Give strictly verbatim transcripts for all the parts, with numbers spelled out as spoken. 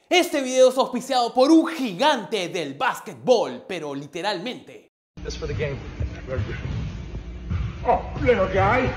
Este video es auspiciado por un gigante del básquetbol, pero literalmente. Just for the game. Oh, little guy.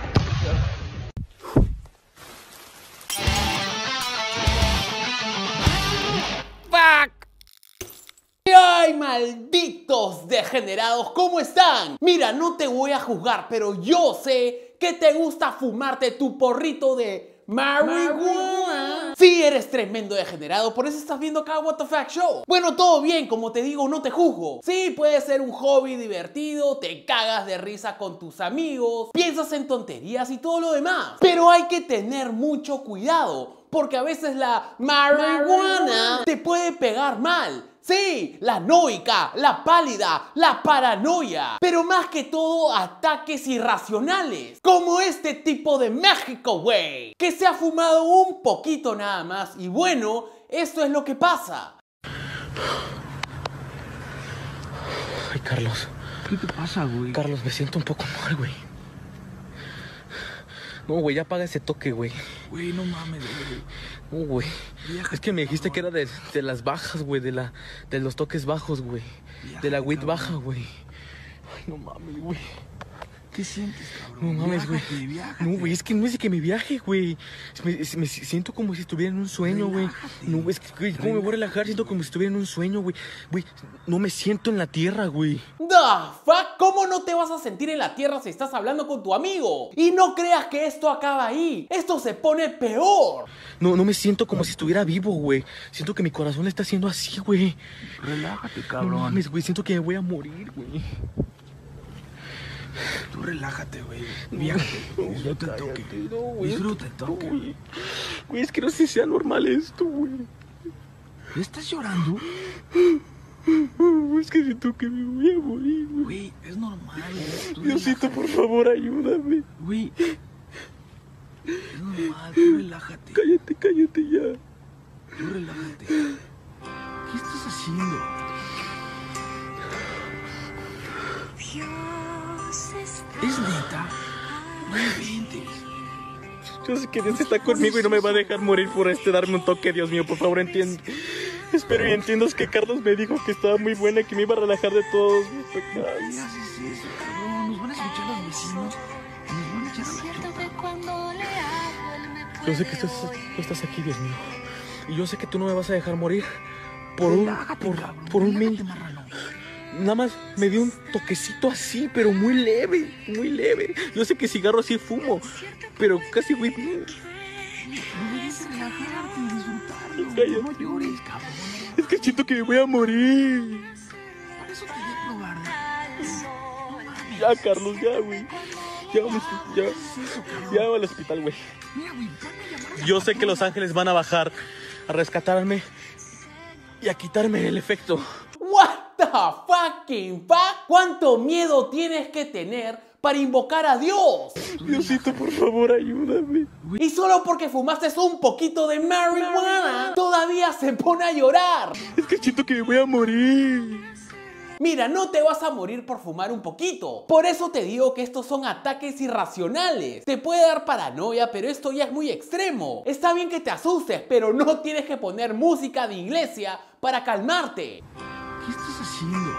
Fuck. ¡Ay, malditos degenerados! ¿Cómo están? Mira, no te voy a juzgar, pero yo sé que te gusta fumarte tu porrito de marihuana. Sí, eres tremendo degenerado, por eso estás viendo acá What the Fuck Show. Bueno, todo bien, como te digo, no te juzgo. Sí, puede ser un hobby divertido, te cagas de risa con tus amigos, piensas en tonterías y todo lo demás. Pero hay que tener mucho cuidado, porque a veces la marihuana te puede pegar mal. Sí, la noica, la pálida, la paranoia, pero más que todo ataques irracionales, como este tipo de México, güey, que se ha fumado un poquito nada más y bueno, esto es lo que pasa. Ay, Carlos. ¿Qué te pasa, güey? Carlos, me siento un poco mal, güey. No, güey, ya apaga ese toque, güey. Güey, no mames, güey. No, güey. Es que me dijiste que era de, de las bajas, güey. De, la, de los toques bajos, güey. De la weed baja, güey. Ay, no mames, güey. ¿Qué sientes, cabrón? No mames, güey. Viájate, viájate. No, güey, es que no es de que me viaje, güey. Me, me siento como si estuviera en un sueño, güey. No, es que, güey, ¿cómo me voy a relajar? Siento como si estuviera en un sueño, güey. Güey, no me siento en la tierra, güey. The fuck, ¿cómo no te vas a sentir en la tierra si estás hablando con tu amigo? Y no creas que esto acaba ahí. Esto se pone peor. No, no me siento como si estuviera vivo, güey. Siento que mi corazón le está haciendo así, güey. Relájate, No cabrón. mames, güey, siento que me voy a morir, güey. Tú relájate, güey. Viájate. Disfruta el toque. No, güey. Disfruta el toque. No, güey. Güey, es que no sé si sea normal esto, güey. ¿Estás llorando? Es que siento que me voy a morir, güey. Güey, es normal, güey. Tú Diosito, relájate. por favor, ayúdame. Güey. Es normal, tú relájate. Cállate, cállate ya. Tú relájate. ¿Qué estás haciendo? ¿Es neta? No me inventes. Yo sé que Dios está conmigo y no me va a dejar morir por este darme un toque, Dios mío, por favor, entiende. Espero y entiendas que Carlos me dijo que estaba muy buena y que me iba a relajar de todos mis ¿Qué pecados. haces eso, cabrón? Nos van a escuchar los vecinos. Nos van a echar a la choca. Yo sé que estás, tú estás aquí, Dios mío. Y yo sé que tú no me vas a dejar morir por un, Relájate, por, cabrón, por un relájate, min. marrano. Nada más me dio un toquecito así, pero muy leve, muy leve. Yo sé que cigarro sí fumo, pero casi, güey. No debes relajarte y disfrutarlo. Cállate. No llores, cabrón. Es que siento que me voy a morir. Para eso te voy a probar. No mames. Ya, Carlos, ya, güey. Ya, güey, ya. ¿Qué es eso, cabrón? Ya voy al hospital, güey. Mira, güey, van a llamar a Yo sé que los ángeles van a bajar a rescatarme y a quitarme el efecto. What the fucking fuck? ¿Cuánto miedo tienes que tener para invocar a Dios? Diosito, por favor, ayúdame. Y solo porque fumaste un poquito de marihuana, todavía se pone a llorar. Es que siento que me voy a morir. Mira, no te vas a morir por fumar un poquito. Por eso te digo que estos son ataques irracionales. Te puede dar paranoia, pero esto ya es muy extremo. Está bien que te asustes, pero no tienes que poner música de iglesia para calmarte. ¿Qué estás haciendo?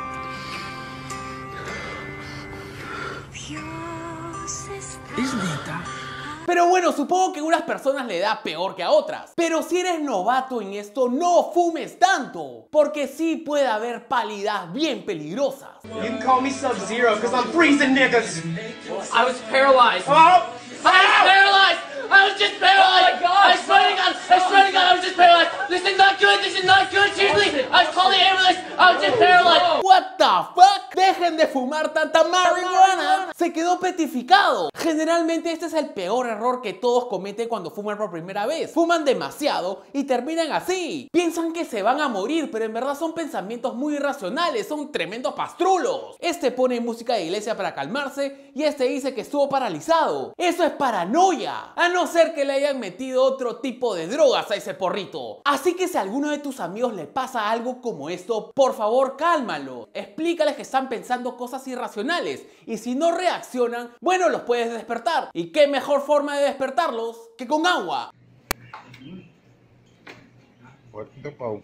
¿Es neta? Pero bueno, supongo que a unas personas le da peor que a otras. Pero si eres novato en esto, no fumes tanto, porque sí puede haber pálidas bien peligrosas. You can call me Sub-Zero, because I'm freezing niggas. I was paralyzed. Oh! I was paralyzed. I was just paralyzed. Oh my God. I swear to God. I swear to God. I was just paralyzed. This is not good. This is not good. Seriously. I was calling the ambulance. I was just paralyzed. What the fuck? Dejen de fumar tanta marihuana. Se quedó petrificado. Generalmente este es el peor error que todos cometen cuando fuman por primera vez. Fuman demasiado y terminan así. Piensan que se van a morir, pero en verdad son pensamientos muy irracionales. Son tremendos pastrulos. Este pone música de iglesia para calmarse y este dice que estuvo paralizado. Eso es paranoia. A no ser que le hayan metido otro tipo de drogas a ese porrito. Así que si a alguno de tus amigos le pasa algo como esto, por favor cálmalo. Explícales que están pensando cosas irracionales y si no reaccionan, bueno, los puedes despertar. ¿Y qué mejor forma de despertarlos que con agua? Agora que deu pau.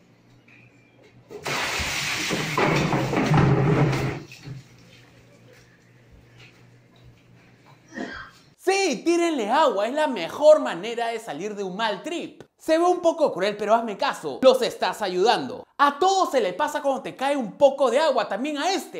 Sí, tírenle agua, es la mejor manera de salir de un mal trip. Se ve un poco cruel, pero hazme caso, los estás ayudando. A todos se le pasa cuando te cae un poco de agua, también a este.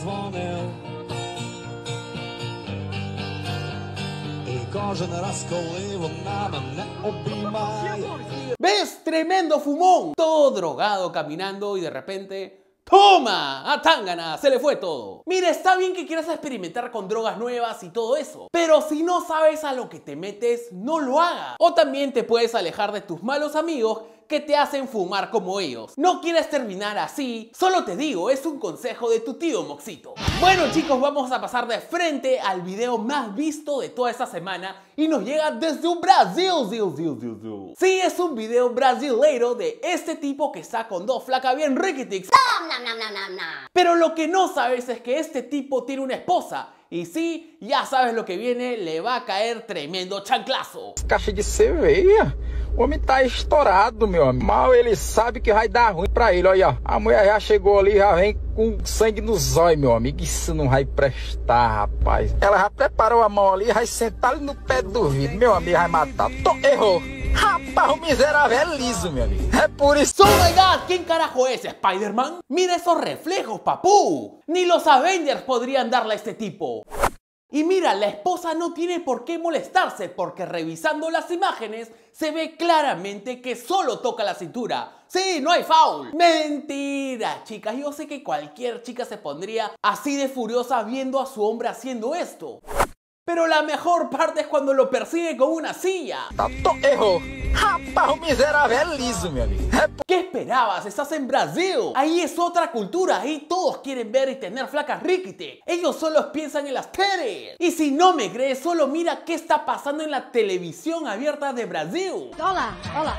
¿Ves? Tremendo fumón. Todo drogado caminando y de repente... ¡Toma! ¡A tángana! Se le fue todo. Mira, está bien que quieras experimentar con drogas nuevas y todo eso, pero si no sabes a lo que te metes, no lo hagas. O también te puedes alejar de tus malos amigos que te hacen fumar como ellos. No quieres terminar así, solo te digo, es un consejo de tu tío Moxito. Bueno chicos, vamos a pasar de frente al video más visto de toda esta semana y nos llega desde un Brasil. Zil, zil, zil, zil. Sí, es un video brasileiro de este tipo que está con dos flacas bien riquitix. Pero lo que no sabes es que este tipo tiene una esposa. Y sí, ya sabes lo que viene, le va a caer tremendo chanclazo. Caixa de cerveja. O homem tá estourado, meu amigo. Mal ele sabe que vai dar ruim pra ele. Olha, a mulher já chegou ali, já vem com sangue nos olhos, meu amigo. Isso não vai prestar, rapaz. Ela já preparou a mão ali, vai sentar ali no pé do vidro. Meu amigo, vai matar. Tô, errou. Rapaz, o miserável é liso, meu amigo. É por isso. ¡Oh my god! ¿Quién carajo es? ¿Spider-Man? Mira esos reflejos, papú. Ni los Avengers podrían darle a este tipo. Y mira, la esposa no tiene por qué molestarse porque revisando las imágenes se ve claramente que solo toca la cintura. Sí, no hay foul. Mentira, chicas. Yo sé que cualquier chica se pondría así de furiosa viendo a su hombre haciendo esto. Pero la mejor parte es cuando lo persigue con una silla. Errou. Rapaz, o miserável é liso, meu amigo. ¿Qué esperabas? Estás en Brasil. Ahí es otra cultura. Ahí todos quieren ver y tener flacas riquite. Ellos solo piensan en las teles. Y si no me crees, solo mira qué está pasando en la televisión abierta de Brasil. Hola, hola.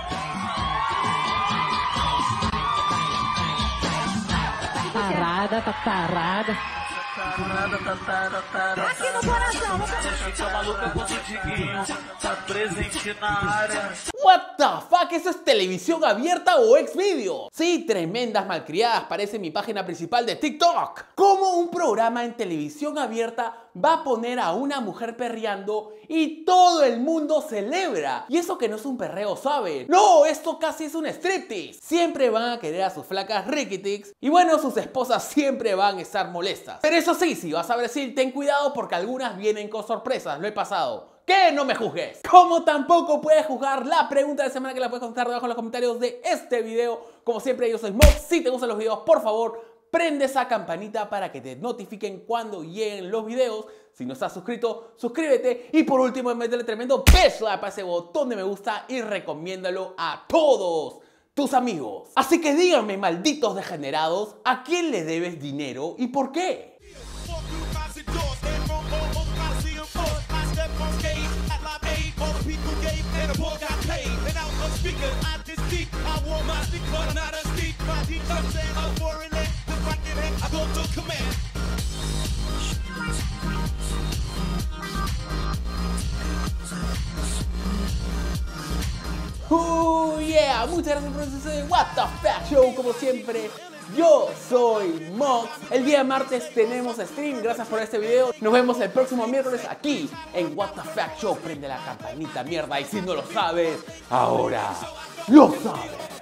Parada, tá parada. Aqui no coração, What the fuck, ¿eso es televisión abierta o Xvideos? Sí, tremendas malcriadas, parece mi página principal de TikTok. ¿Cómo un programa en televisión abierta va a poner a una mujer perreando y todo el mundo celebra? Y eso que no es un perreo suave. No, esto casi es un striptease. Siempre van a querer a sus flacas riquitix y bueno, sus esposas siempre van a estar molestas. Pero eso sí, si vas a Brasil, ten cuidado porque algunas vienen con sorpresas. Lo he pasado. ¡Que no me juzgues! Como tampoco puedes juzgar la pregunta de semana, que la puedes contestar debajo en los comentarios de este video. Como siempre, yo soy Mox. Si te gustan los videos, por favor, prende esa campanita para que te notifiquen cuando lleguen los videos. Si no estás suscrito, suscríbete. Y por último, métele tremendo beso a ese botón de me gusta y recomiéndalo a todos tus amigos. Así que díganme, malditos degenerados, ¿a quién le debes dinero y por qué? Oh yeah, muchas gracias por ese What the Fuck Show, como siempre. Yo soy Mox. El día martes tenemos stream. Gracias por este video. Nos vemos el próximo miércoles aquí en What the Fuck Show. Prende la campanita, mierda. Y si no lo sabes, ahora lo sabes.